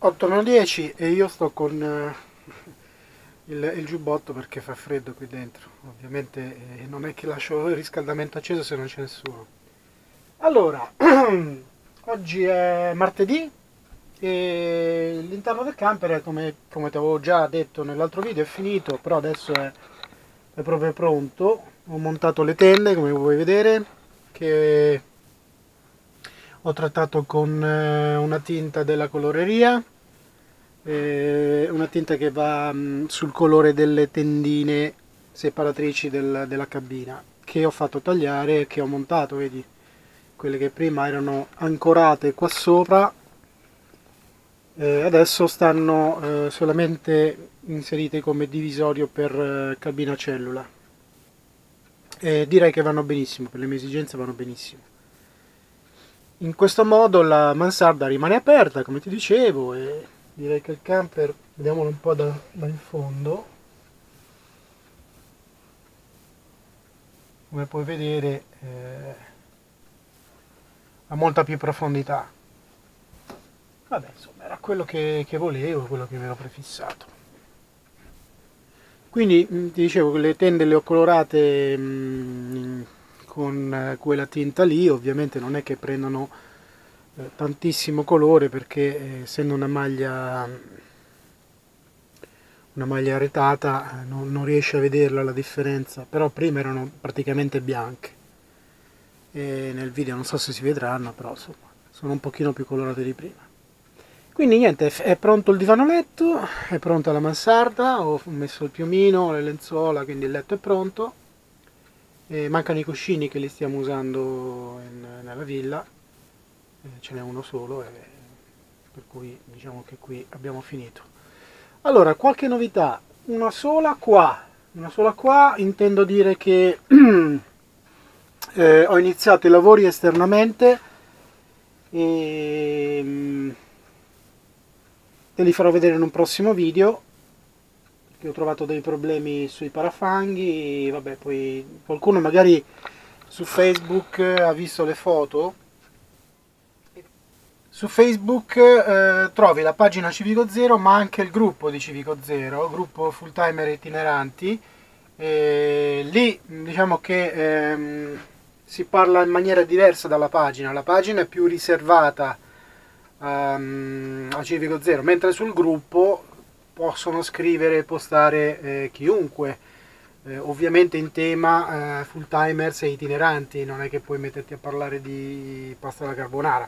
8:10 e io sto con il giubbotto perché fa freddo qui dentro. Ovviamente non è che lascio il riscaldamento acceso se non c'è nessuno. Allora, oggi è martedì e l'interno del camper è come ti avevo già detto nell'altro video, è finito, però adesso è proprio pronto. Ho montato le tende, come vuoi vedere, che ho trattato con una tinta della coloreria, una tinta che va sul colore delle tendine separatrici della cabina, che ho fatto tagliare e che ho montato, vedi, quelle che prima erano ancorate qua sopra, adesso stanno solamente inserite come divisorio per cabina cellula, e direi che vanno benissimo, per le mie esigenze vanno benissimo. In questo modo la mansarda rimane aperta, come ti dicevo, e direi che il camper, vediamolo un po' da in fondo, come puoi vedere ha molta più profondità. Vabbè, insomma, era quello che volevo, quello che mi ero prefissato. Quindi ti dicevo che le tende le ho colorate con quella tinta lì. Ovviamente non è che prendono tantissimo colore, perché essendo una maglia aretata non riesce a vederla la differenza, però prima erano praticamente bianche e nel video non so se si vedranno, però insomma sono un pochino più colorate di prima. Quindi niente, è pronto il divano letto, è pronta la mansarda, ho messo il piumino, le lenzuola, quindi il letto è pronto. E mancano i cuscini che li stiamo usando nella villa, ce n'è uno solo, per cui diciamo che qui abbiamo finito. Allora, qualche novità, una sola qua, intendo dire che ho iniziato i lavori esternamente e te li farò vedere in un prossimo video, che ho trovato dei problemi sui parafanghi. Vabbè, poi qualcuno magari su Facebook ha visto le foto. Su Facebook trovi la pagina Civico Zero, ma anche il gruppo di Civico Zero, gruppo full timer itineranti. Lì diciamo che si parla in maniera diversa dalla pagina. La pagina è più riservata a Civico Zero, mentre sul gruppo possono scrivere e postare chiunque, ovviamente in tema full timers e itineranti. Non è che puoi metterti a parlare di pasta alla carbonara.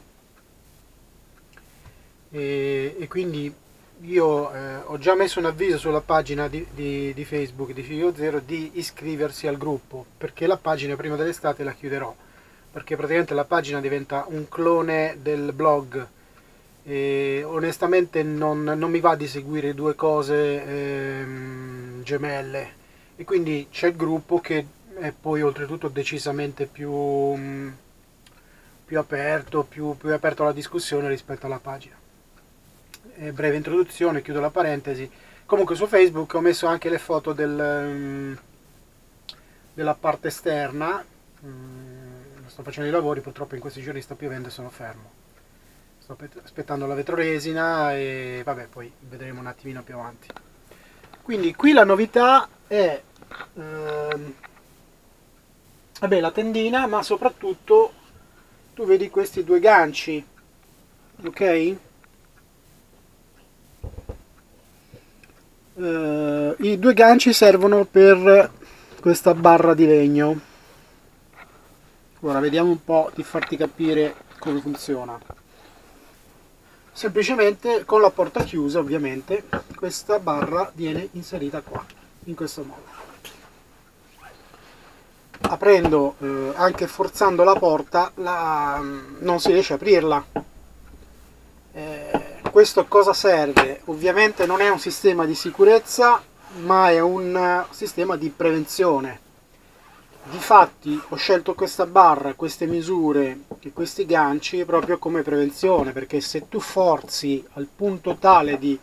E quindi io ho già messo un avviso sulla pagina di Facebook di Civico Zero di iscriversi al gruppo, perché la pagina prima dell'estate la chiuderò, perché praticamente la pagina diventa un clone del blog e onestamente non mi va di seguire due cose gemelle, e quindi c'è il gruppo che è poi oltretutto decisamente più aperto, più aperto alla discussione rispetto alla pagina. Breve introduzione, chiudo la parentesi. Comunque su Facebook ho messo anche le foto della parte esterna. Sto facendo i lavori, purtroppo in questi giorni sta piovendo e sono fermo. Sto aspettando la vetroresina e vabbè, poi vedremo un attimino più avanti. Quindi qui la novità è vabbè, la tendina, ma soprattutto tu vedi questi due ganci, ok? I due ganci servono per questa barra di legno. Ora vediamo un po' di farti capire come funziona. Semplicemente con la porta chiusa, ovviamente, questa barra viene inserita qua, in questo modo. Aprendo, anche forzando la porta, non si riesce a aprirla. Questo cosa serve? Ovviamente non è un sistema di sicurezza, ma è un sistema di prevenzione. Difatti ho scelto questa barra, queste misure e questi ganci proprio come prevenzione, perché se tu forzi al punto tale di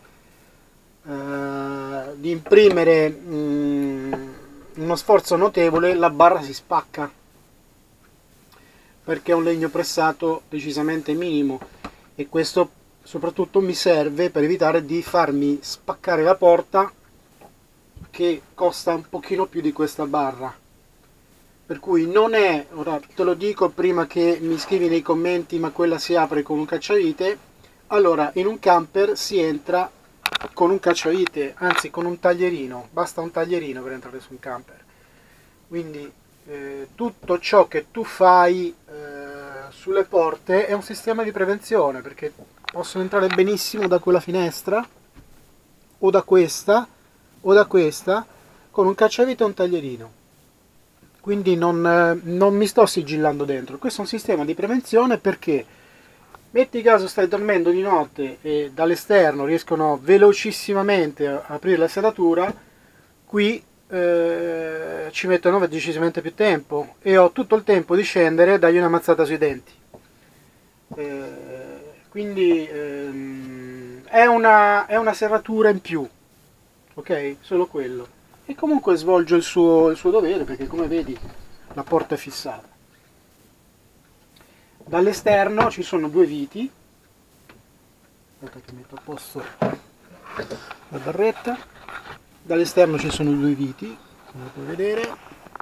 imprimere uno sforzo notevole, la barra si spacca, perché è un legno pressato decisamente minimo, e questo soprattutto mi serve per evitare di farmi spaccare la porta, che costa un pochino più di questa barra. Per cui non è, ora te lo dico prima che mi scrivi nei commenti, ma quella si apre con un cacciavite. Allora, in un camper si entra con un cacciavite, anzi con un taglierino, basta un taglierino per entrare su un camper. Quindi tutto ciò che tu fai sulle porte è un sistema di prevenzione, perché possono entrare benissimo da quella finestra, o da questa, o da questa, con un cacciavite e un taglierino. Quindi non mi sto sigillando dentro. Questo è un sistema di prevenzione, perché metti caso stai dormendo di notte e dall'esterno riescono velocissimamente a aprire la serratura, qui ci mettono decisamente più tempo e ho tutto il tempo di scendere e dargli una mazzata sui denti. Quindi è una serratura in più, ok? Solo quello. E comunque svolge il suo dovere, perché come vedi la porta è fissata. Dall'esterno ci sono due viti. Aspetta che metto a posto la barretta. Dall'esterno ci sono due viti, come puoi vedere.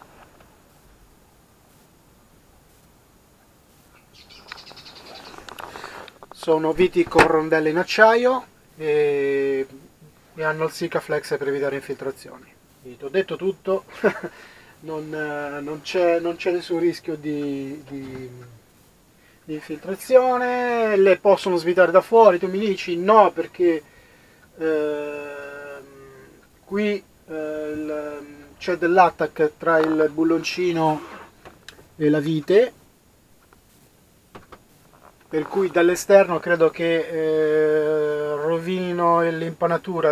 Sono viti con rondelle in acciaio e hanno il Sikaflex per evitare infiltrazioni. Ti ho detto tutto, non c'è nessun rischio di infiltrazione. Le possono svitare da fuori, tu mi dici no, perché qui c'è dell'attack tra il bulloncino e la vite, per cui dall'esterno credo che rovinino l'impanatura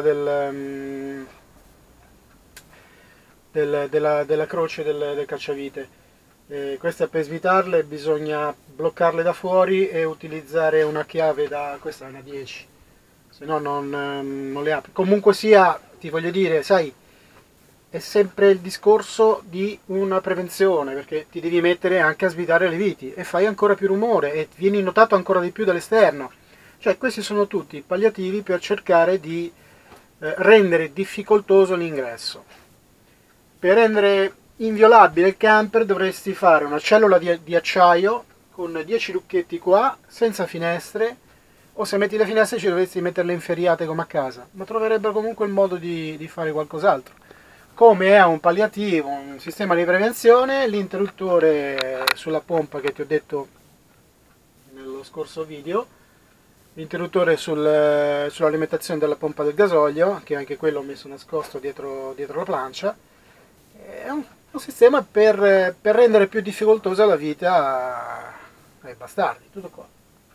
della croce del cacciavite. Queste, per svitarle bisogna bloccarle da fuori e utilizzare una chiave questa è una 10, se no non le apri. Comunque sia, ti voglio dire, sai, è sempre il discorso di una prevenzione, perché ti devi mettere anche a svitare le viti e fai ancora più rumore e vieni notato ancora di più dall'esterno. Cioè, questi sono tutti palliativi per cercare di rendere difficoltoso l'ingresso. Per rendere inviolabile il camper dovresti fare una cellula di acciaio con 10 lucchetti qua, senza finestre, o se metti le finestre ci dovresti metterle inferriate come a casa, ma troverebbero comunque il modo di fare qualcos'altro. Come è un palliativo, un sistema di prevenzione, l'interruttore sulla pompa che ti ho detto nello scorso video, l'interruttore sull'alimentazione della pompa del gasolio, che anche quello ho messo nascosto dietro la plancia. È un sistema per rendere più difficoltosa la vita ai bastardi, tutto qua.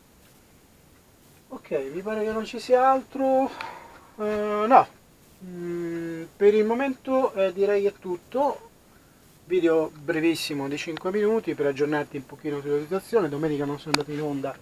Ok, mi pare che non ci sia altro. No, per il momento direi è tutto. Video brevissimo di 5 minuti per aggiornarti un pochino sulla situazione. Domenica non sono andato in onda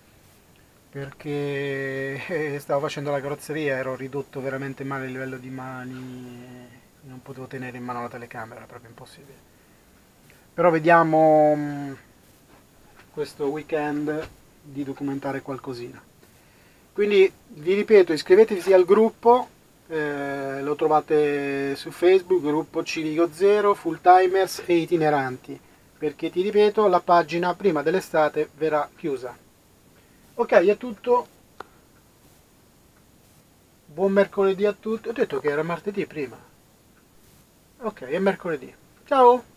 perché stavo facendo la carrozzeria, ero ridotto veramente male a livello di mani, non potevo tenere in mano la telecamera, era proprio impossibile. Però vediamo questo weekend di documentare qualcosina. Quindi vi ripeto, iscrivetevi al gruppo, lo trovate su Facebook, gruppo Civico Zero, full timers e itineranti, perché ti ripeto, la pagina prima dell'estate verrà chiusa. Ok, è tutto. Buon mercoledì a tutti. Ho detto che era martedì prima. Ok, è mercoledì. Ciao!